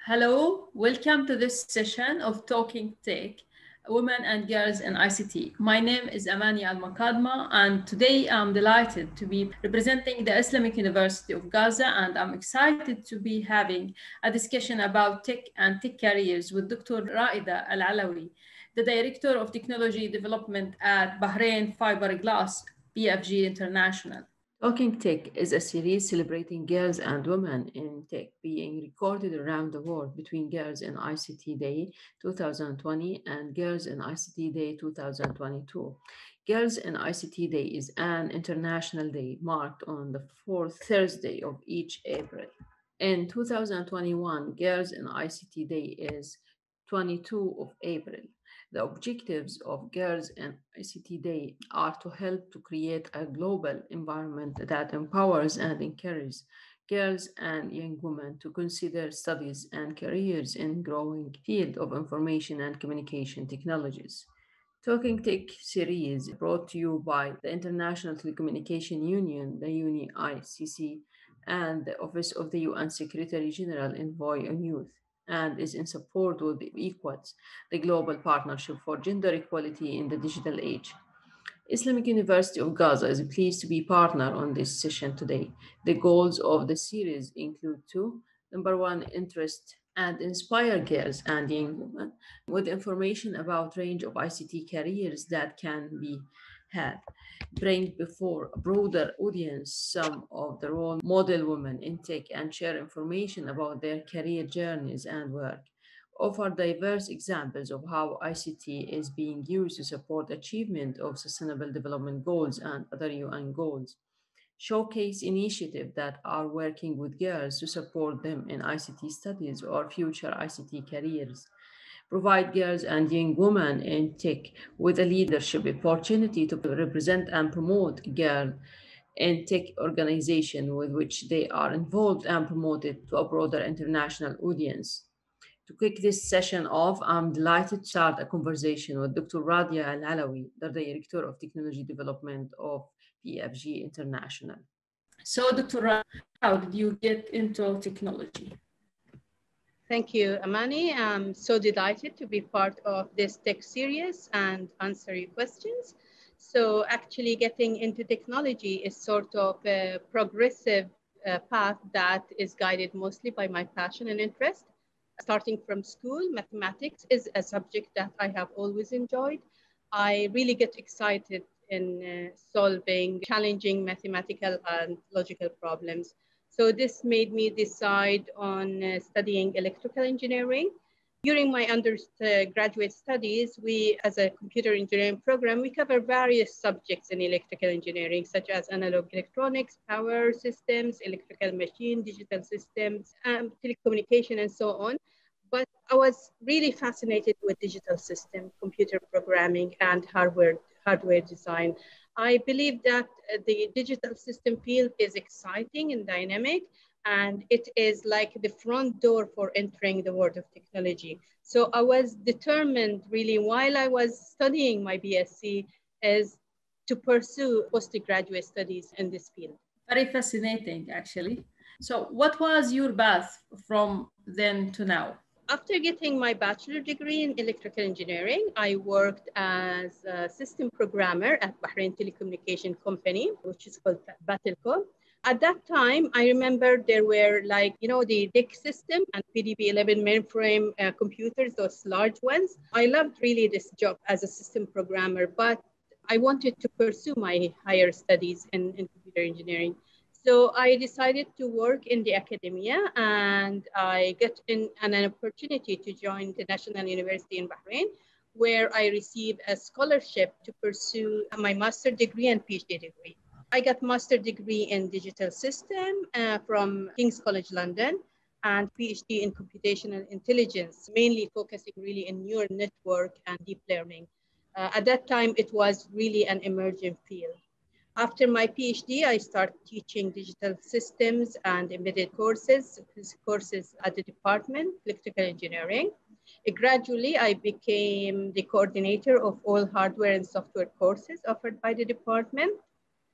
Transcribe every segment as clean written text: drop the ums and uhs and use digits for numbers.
Hello, welcome to this session of Talking Tech, Women and Girls in ICT. My name is Amani Al Maqadma, and today I'm delighted to be representing the Islamic University of Gaza, and I'm excited to be having a discussion about tech and tech careers with Dr. Raida Al-Alawi, the Director of Technology Development at Bahrain Fiberglass, BFG International. Talking Tech is a series celebrating girls and women in tech being recorded around the world between Girls in ICT Day 2020 and Girls in ICT Day 2022. Girls in ICT Day is an international day marked on the fourth Thursday of each April. In 2021, Girls in ICT Day is 22 of April. The objectives of Girls in ICT Day are to help to create a global environment that empowers and encourages girls and young women to consider studies and careers in growing field of information and communication technologies. Talking Tech series brought to you by the International Telecommunication Union, the UNICC, and the Office of the UN Secretary General Envoy on Youth, and is in support with Equats, the global partnership for gender equality in the digital age. Islamic University of Gaza is pleased to be partner on this session today. The goals of the series include two. Number one, interest and inspire girls and young women with information about range of ICT careers that can be had. Bring before a broader audience some of the role model women in tech and share information about their career journeys and work. Offer diverse examples of how ICT is being used to support achievement of sustainable development goals and other UN goals. Showcase initiatives that are working with girls to support them in ICT studies or future ICT careers. Provide girls and young women in tech with a leadership opportunity to represent and promote girls in tech organization with which they are involved and promoted to a broader international audience. To kick this session off, I'm delighted to start a conversation with Dr. Radia Al-Alawi, the Director of Technology Development of BFG International. So, Dr. Radia, how did you get into technology? Thank you, Amani. I'm so delighted to be part of this tech series and answer your questions. So actually getting into technology is sort of a progressive path that is guided mostly by my passion and interest. Starting from school, mathematics is a subject that I have always enjoyed. I really get excited in solving challenging mathematical and logical problems. So this made me decide on studying electrical engineering. During my undergraduate studies, we, as a computer engineering program, we cover various subjects in electrical engineering, such as analog electronics, power systems, electrical machine, digital systems, telecommunication, and so on. But I was really fascinated with digital system, computer programming, and hardware design. I believe that the digital system field is exciting and dynamic, and it is like the front door for entering the world of technology. So I was determined really while I was studying my BSc is to pursue postgraduate studies in this field. Very fascinating, actually. So what was your path from then to now? After getting my bachelor degree in electrical engineering, I worked as a system programmer at Bahrain Telecommunication Company, which is called Battlecom. At that time, I remember there were the DIC system and PDB-11 mainframe computers, those large ones. I loved really this job as a system programmer, but I wanted to pursue my higher studies in computer engineering. So I decided to work in the academia, and I got an opportunity to join the National University in Bahrain, where I received a scholarship to pursue my master's degree and PhD degree. I got master's degree in digital system from King's College London and PhD in computational intelligence, mainly focusing really in neural network and deep learning. At that time, it was really an emerging field. After my PhD, I started teaching digital systems and embedded courses at the department, electrical engineering. Gradually, I became the coordinator of all hardware and software courses offered by the department.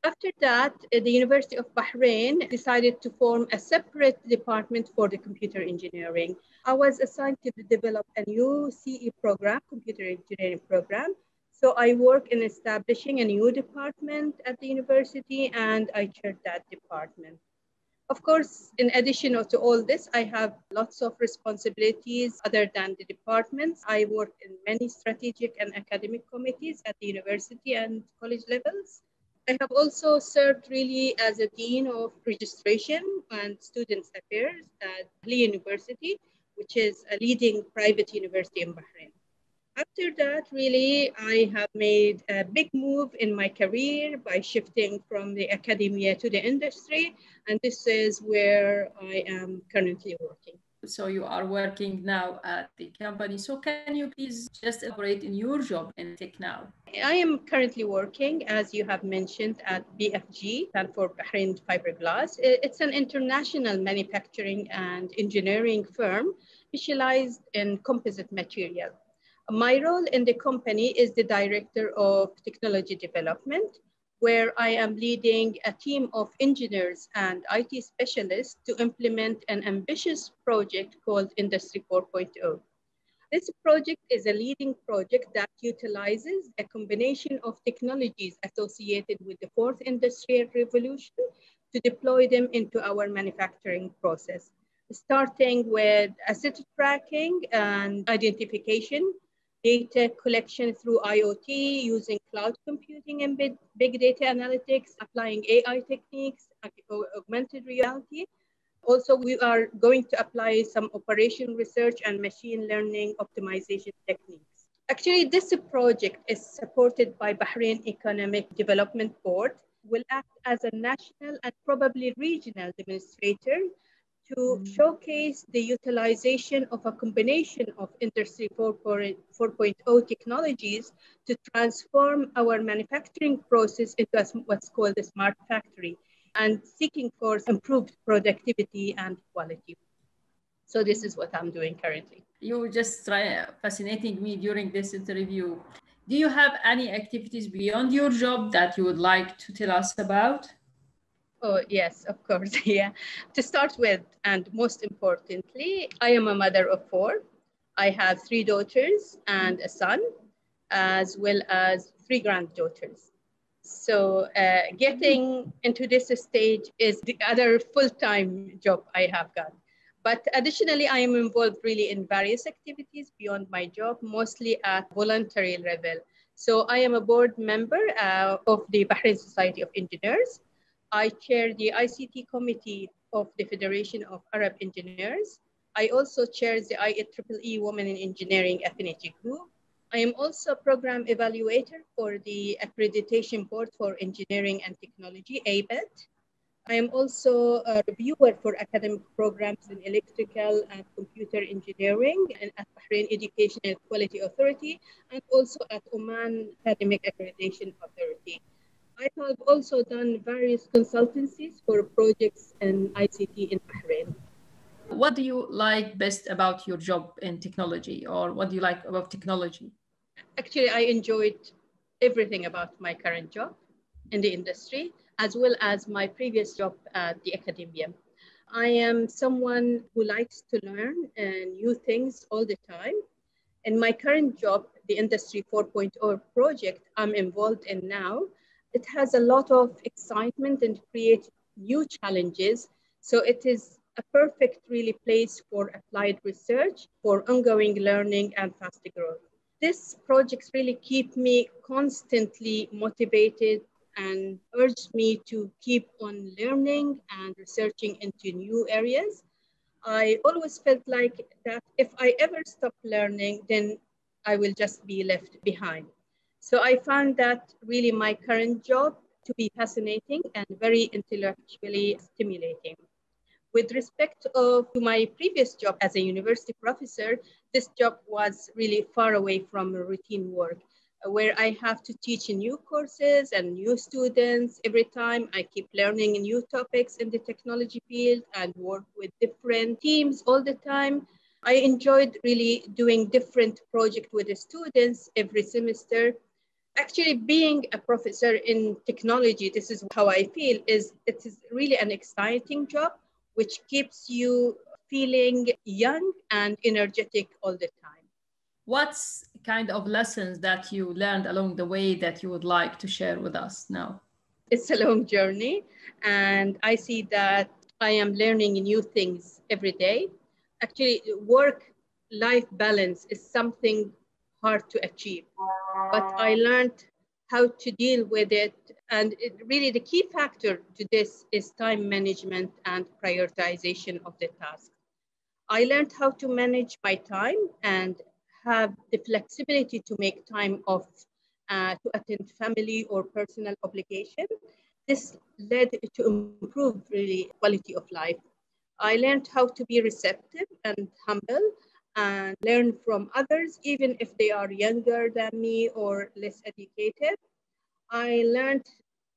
After that, the University of Bahrain decided to form a separate department for the computer engineering. I was assigned to develop a new CE program, computer engineering program. So I work in establishing a new department at the university, and I chaired that department. Of course, in addition to all this, I have lots of responsibilities other than the departments. I work in many strategic and academic committees at the university and college levels. I have also served really as a dean of registration and students affairs at Ahli University, which is a leading private university in Bahrain. After that, really, I have made a big move in my career by shifting from the academia to the industry, and this is where I am currently working. So you are working now at the company. So can you please just elaborate in your job in tech now? I am currently working, as you have mentioned, at BFG, stand for Bahrain Fiberglass. It's an international manufacturing and engineering firm specialized in composite material. My role in the company is the Director of Technology Development, where I am leading a team of engineers and IT specialists to implement an ambitious project called Industry 4.0. This project is a leading project that utilizes a combination of technologies associated with the fourth industrial revolution to deploy them into our manufacturing process, starting with asset tracking and identification, data collection through IoT, using cloud computing and big data analytics, applying AI techniques, augmented reality. Also, we are going to apply some operation research and machine learning optimization techniques. Actually, this project is supported by Bahrain Economic Development Board, will act as a national and probably regional demonstrator to showcase the utilization of a combination of Industry 4.0 technologies to transform our manufacturing process into what's called a smart factory, and seeking for improved productivity and quality. So this is what I'm doing currently. You just fascinating me during this interview. Do you have any activities beyond your job that you would like to tell us about? Oh, yes, of course. Yeah. To start with, and most importantly, I am a mother of four. I have 3 daughters and a son, as well as 3 granddaughters. So getting into this stage is the other full-time job I have got. But additionally, I am involved really in various activities beyond my job, mostly at voluntary level. So I am a board member of the Bahrain Society of Engineers. I chair the ICT committee of the Federation of Arab Engineers. I also chair the IEEE Women in Engineering Affinity Group. I am also a program evaluator for the Accreditation Board for Engineering and Technology, ABET. I am also a reviewer for academic programs in electrical and computer engineering and at Bahrain Education and Quality Authority, and also at Oman Academic Accreditation Authority. I have also done various consultancies for projects in ICT in Bahrain. What do you like best about your job in technology, or what do you like about technology? Actually, I enjoyed everything about my current job in the industry, as well as my previous job at the academia. I am someone who likes to learn new things all the time. In my current job, the Industry 4.0 project I'm involved in now, it has a lot of excitement and create new challenges. So it is a perfect really place for applied research, for ongoing learning and fast growth. These projects really keep me constantly motivated and urge me to keep on learning and researching into new areas. I always felt like that if I ever stop learning, then I will just be left behind. So I found that really my current job to be fascinating and very intellectually stimulating. With respect to my previous job as a university professor, this job was really far away from routine work, where I have to teach new courses and new students every time. I keep learning new topics in the technology field and work with different teams all the time. I enjoyed really doing different projects with the students every semester. Actually, being a professor in technology, this is how I feel, is it is really an exciting job, which keeps you feeling young and energetic all the time. What's kind of lessons that you learned along the way that you would like to share with us now? It's a long journey, and I see that I am learning new things every day. Actually, work life balance is something hard to achieve, but I learned how to deal with it. And really, the key factor to this is time management and prioritization of the task. I learned how to manage my time and have the flexibility to make time off to attend family or personal obligation. This led to improve really quality of life. I learned how to be receptive and humble and learn from others, even if they are younger than me or less educated. I learned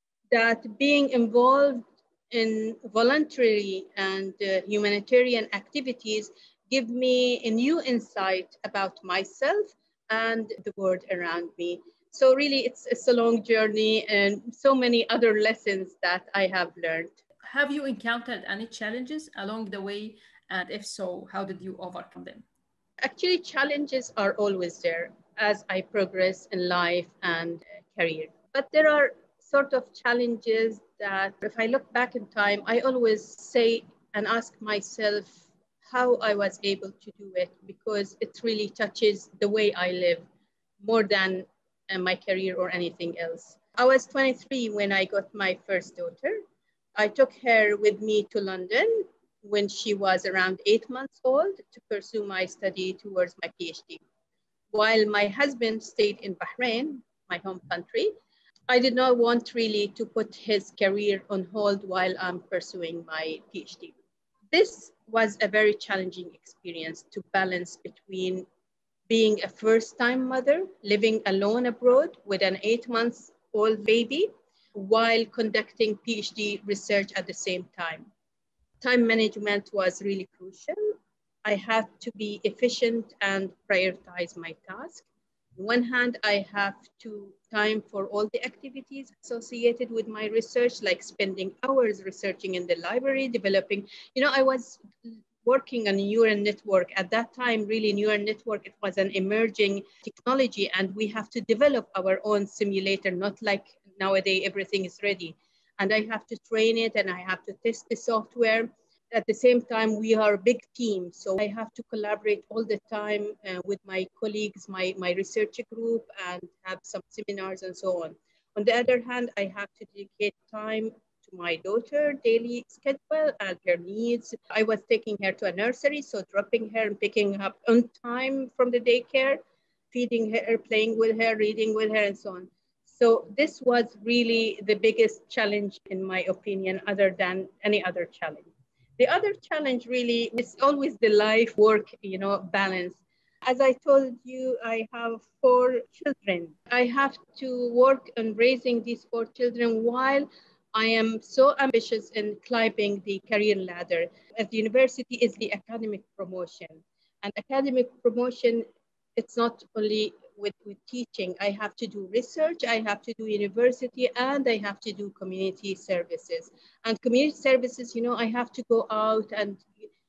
that being involved in voluntary and humanitarian activities give me a new insight about myself and the world around me. So really, it's a long journey and so many other lessons that I have learned. Have you encountered any challenges along the way? And if so, how did you overcome them? Actually, challenges are always there as I progress in life and career. But there are sort of challenges that, if I look back in time, I always say and ask myself how I was able to do it because it really touches the way I live more than my career or anything else. I was 23 when I got my first daughter. I took her with me to London when she was around 8 months old to pursue my study towards my PhD. While my husband stayed in Bahrain, my home country, I did not want really to put his career on hold while I'm pursuing my PhD. This was a very challenging experience to balance between being a first time mother, living alone abroad with an 8 months old baby, while conducting PhD research at the same time. Time management was really crucial. I had to be efficient and prioritize my task. On one hand, I have to time for all the activities associated with my research, like spending hours researching in the library, developing, I was working on neural network. At that time, really neural network, it was an emerging technology and we have to develop our own simulator, not like nowadays everything is ready. And I have to train it and I have to test the software. At the same time, we are a big team, so I have to collaborate all the time with my colleagues, my research group, and have some seminars and so on. On the other hand, I have to dedicate time to my daughter daily schedule and her needs. I was taking her to a nursery, so dropping her and picking her up on time from the daycare, feeding her, playing with her, reading with her, and so on. So this was really the biggest challenge, in my opinion, other than any other challenge. The other challenge really is always the life work, balance. As I told you, I have 4 children. I have to work on raising these 4 children while I am so ambitious in climbing the career ladder. At the university is the academic promotion. And academic promotion, it's not only with teaching. I have to do research, I have to do university, and I have to do community services. And community services, I have to go out and,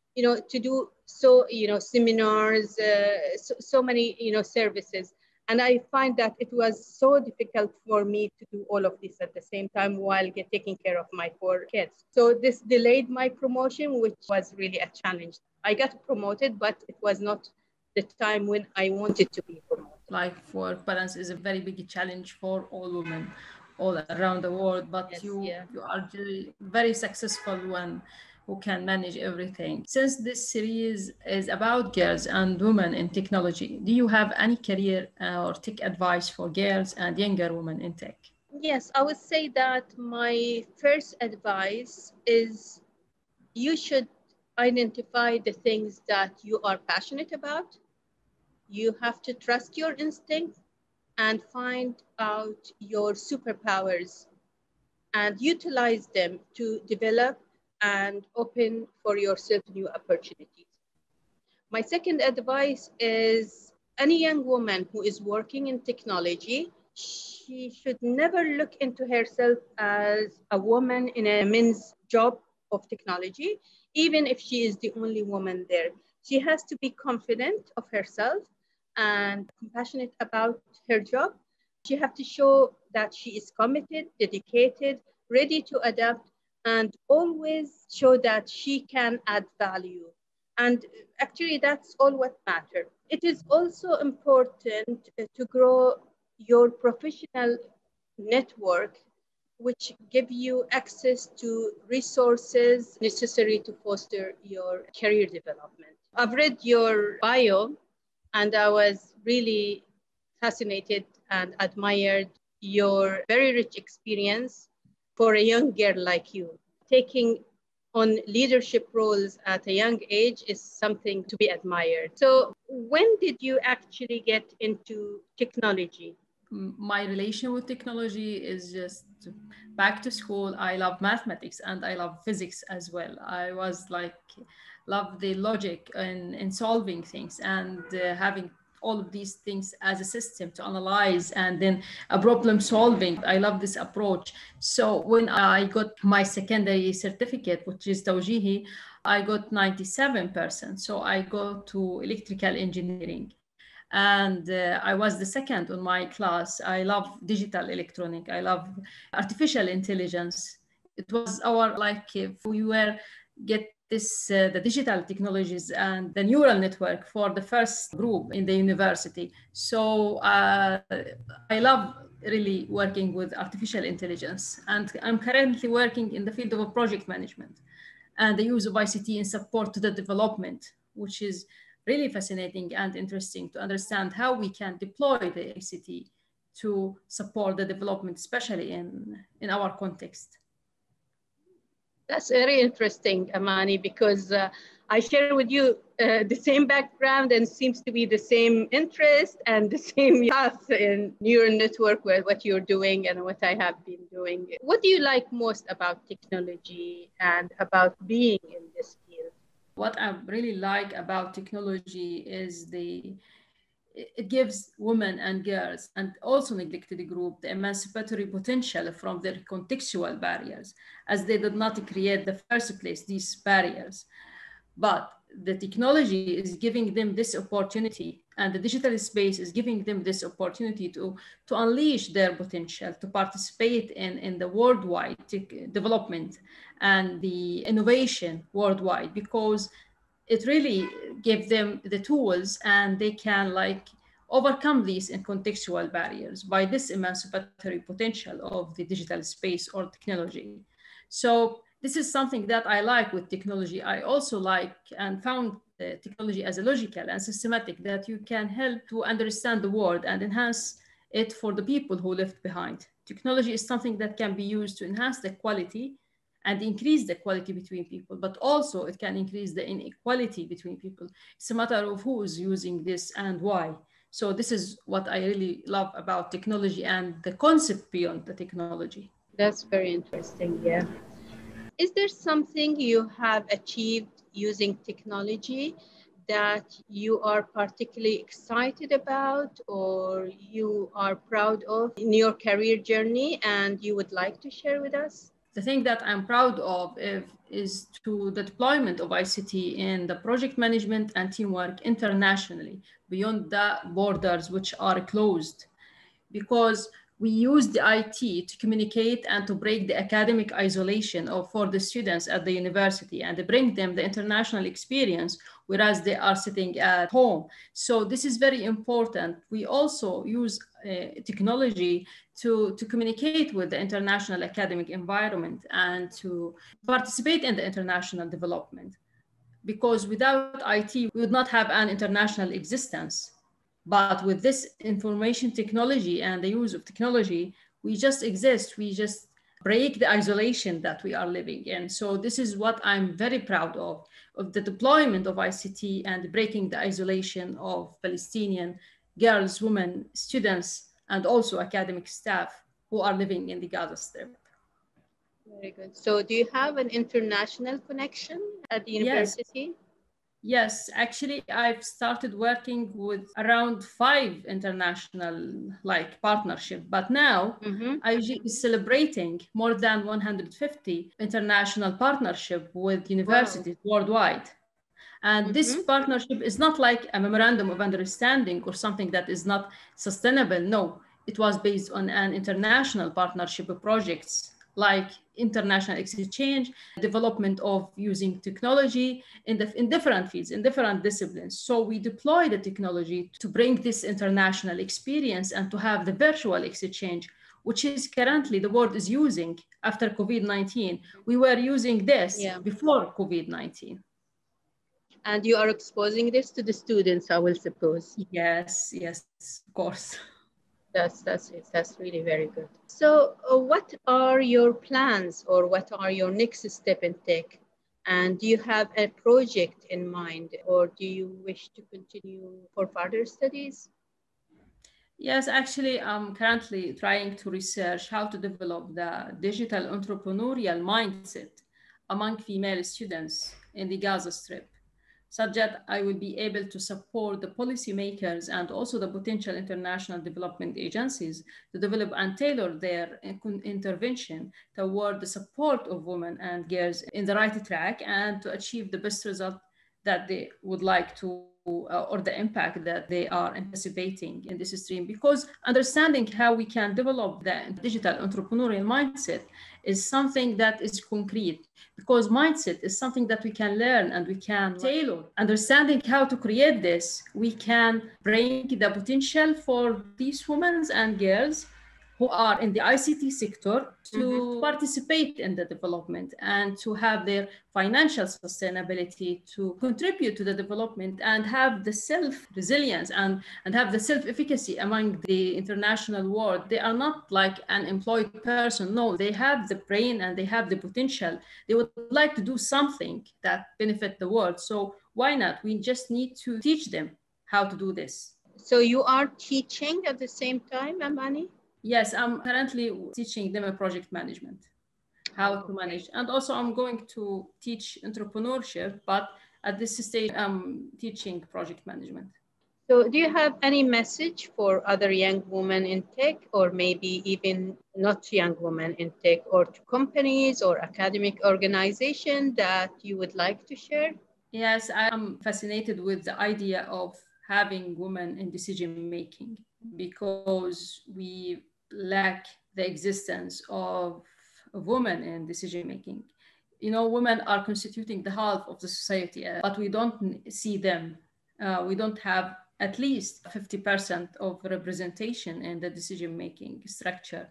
to do seminars, so many, services. And I find that it was so difficult for me to do all of this at the same time while taking care of my 4 kids. So this delayed my promotion, which was really a challenge. I got promoted, but it was not the time when I wanted to be promoted. Life work balance is a very big challenge for all women all around the world, but Yes, you yeah. you are very successful one who can manage everything. Since this series is about girls and women in technology, do you have any career or tech advice for girls and younger women in tech? Yes, I would say that my first advice is you should identify the things that you are passionate about. You have to trust your instinct and find out your superpowers and utilize them to develop and open for yourself new opportunities. My second advice is any young woman who is working in technology she should never look into herself as a woman in a men's job of technology, even if she is the only woman there. She has to be confident of herself and compassionate about her job. She has to show that she is committed, dedicated, ready to adapt, and always show that she can add value. And actually, that's all what matters. It is also important to grow your professional network, which give you access to resources necessary to foster your career development. I've read your bio and I was really fascinated and admired your very rich experience for a young girl like you. Taking on leadership roles at a young age is something to be admired. So, when did you actually get into technology? My relation with technology is just back to school. I love mathematics and I love physics as well. I was like, love the logic in solving things and having all of these things as a system to analyze and then a problem solving. I love this approach. So when I got my secondary certificate, which is Tawjihi, I got 97%. So I go to electrical engineering and I was the second on my class. I love digital electronic. I love artificial intelligence. It was our like if we were get this the digital technologies and the neural network for the first group in the university. So I love really working with artificial intelligence, and I'm currently working in the field of project management and the use of ICT in support to the development, which is really fascinating and interesting to understand how we can deploy the ICT to support the development, especially in our context. That's very interesting, Amani, because I share with you the same background and seems to be the same interest and the same path in neural network with what you're doing and what I have been doing. What do you like most about technology and about being in this field? What I really like about technology is it gives women and girls and also neglected group the emancipatory potential from their contextual barriers, as they did not create the first place these barriers. But the technology is giving them this opportunity, and the digital space is giving them this opportunity to unleash their potential, to participate in the worldwide development and the innovation worldwide, because it really gives them the tools and they can like overcome these contextual barriers by this emancipatory potential of the digital space or technology. So this is something that I like with technology. I also like and found technology as a logical and systematic that you can help to understand the world and enhance it for the people who left behind. Technology is something that can be used to enhance the quality and increase the quality between people, but also it can increase the inequality between people. It's a matter of who is using this and why. So this is what I really love about technology and the concept beyond the technology. That's very interesting. Yeah. Is there something you have achieved using technology that you are particularly excited about or you are proud of in your career journey and you would like to share with us? The thing that I'm proud of is to the deployment of ICT in the project management and teamwork internationally beyond the borders which are closed, because we use the IT to communicate and to break the academic isolation of for the students at the university and to bring them the international experience, whereas they are sitting at home. So this is very important. We also use technology to communicate with the international academic environment and to participate in the international development. Because without IT, we would not have an international existence. But with this information technology and the use of technology, we just exist. We just break the isolation that we are living in. So this is what I'm very proud of the deployment of ICT and breaking the isolation of Palestinian girls, women, students, and also academic staff who are living in the Gaza Strip. Very good. So do you have an international connection at the Yes, university? Yes, actually, I've started working with around 5 international partnership, but now IUG is celebrating more than 150 international partnership with Wow. universities worldwide. And this partnership is not like a memorandum of understanding or something that is not sustainable. No, it was based on an international partnership of projects like international exchange, development of using technology in different fields, in different disciplines. So we deploy the technology to bring this international experience and to have the virtual exchange, which is currently the world is using after COVID-19. We were using this Yeah. before COVID-19. And you are exposing this to the students, I will suppose. Yes, yes, of course. That's really very good. So what are your plans, or what are your next step in tech? And do you have a project in mind, or do you wish to continue for further studies? Yes, actually, I'm currently trying to research how to develop the digital entrepreneurial mindset among female students in the Gaza Strip, such that I will be able to support the policymakers and also the potential international development agencies to develop and tailor their intervention toward the support of women and girls in the right track and to achieve the best result that they would like to or the impact that they are anticipating in this stream, because understanding how we can develop the digital entrepreneurial mindset is something that is concrete, because mindset is something that we can learn and we can tailor. Understanding how to create this, we can bring the potential for these women and girls who are in the ICT sector to participate in the development and to have their financial sustainability, to contribute to the development and have the self-resilience and have the self-efficacy among the international world. They are not like an employed person. No, they have the brain and they have the potential. They would like to do something that benefit the world. So why not? We just need to teach them how to do this. So you are teaching at the same time, Amani? Yes, I'm currently teaching them a project management, how to manage. And also I'm going to teach entrepreneurship, but at this stage, I'm teaching project management. So do you have any message for other young women in tech, or maybe even not young women in tech, or to companies or academic organizations that you would like to share? Yes, I am fascinated with the idea of having women in decision making because we lack the existence of women in decision making. You know, women are constituting the half of the society, but we don't see them. We don't have at least 50% of representation in the decision making structure,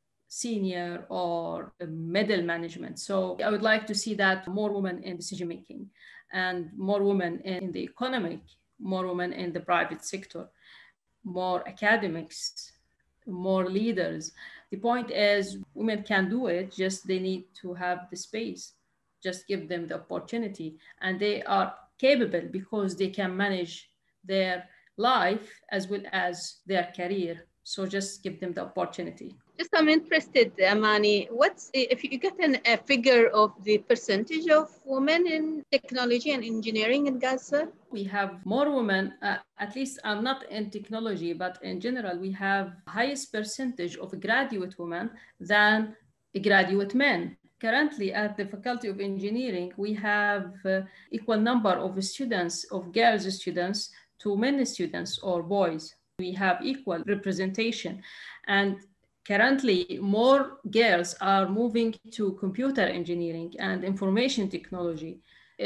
senior or middle management. So I would like to see that more women in decision making and more women in the economic, more women in the private sector, more academics, more leaders. The point is women can do it, just they need to have the space. Just give them the opportunity and they are capable because they can manage their life as well as their career. So just give them the opportunity. Just I'm interested, Amani, what's if you get a figure of the percentage of women in technology and engineering in Gaza? We have more women, at least I'm not in technology, but in general, we have highest percentage of graduate women than graduate men. Currently at the Faculty of Engineering, we have equal number of students, of girls students to men students or boys. We have equal representation. And currently, more girls are moving to computer engineering and information technology,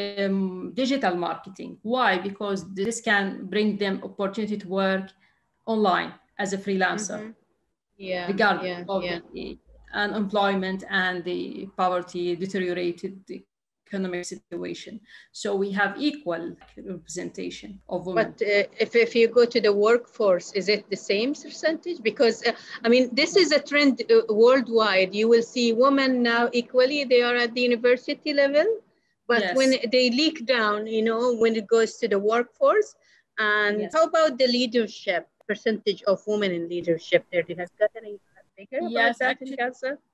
digital marketing. Why? Because this can bring them opportunity to work online as a freelancer, regardless of the unemployment and the poverty, deteriorated economic situation. So we have equal representation of women. But if you go to the workforce, is it the same percentage? Because, I mean, this is a trend worldwide. You will see women now equally, they are at the university level, but when they leak down, you know, when it goes to the workforce. And how about the leadership, percentage of women in leadership there? Do you have got any figure about that in Gaza?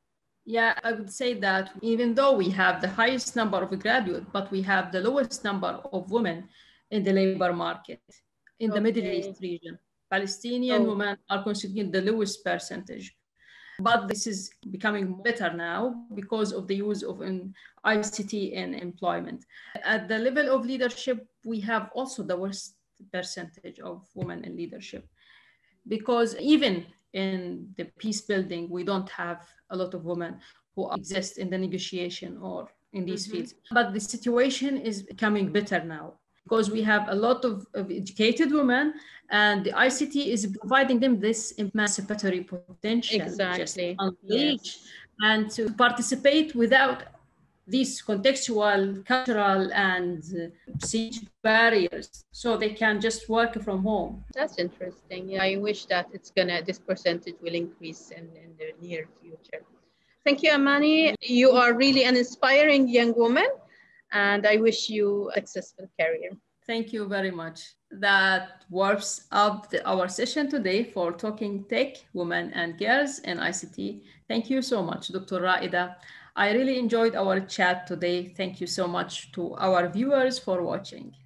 Yeah, I would say that even though we have the highest number of graduates, but we have the lowest number of women in the labor market in the Middle East Okay. region. Palestinian Oh, women are constituting the lowest percentage. But this is becoming better now because of the use of ICT in employment. At the level of leadership, we have also the worst percentage of women in leadership because even in the peace building, we don't have a lot of women who exist in the negotiation or in these mm-hmm. fields. But the situation is becoming better now because we have a lot of educated women and the ICT is providing them this emancipatory potential just Exactly. unleash Yes. and to participate without these contextual, cultural, and siege barriers so they can just work from home. That's interesting. Yeah, I wish that this percentage will increase in the near future. Thank you, Amani. You are really an inspiring young woman, and I wish you a successful career. Thank you very much. That warps up our session today for Talking Tech, Women and Girls in ICT. Thank you so much, Dr. Raida. I really enjoyed our chat today. Thank you so much to our viewers for watching.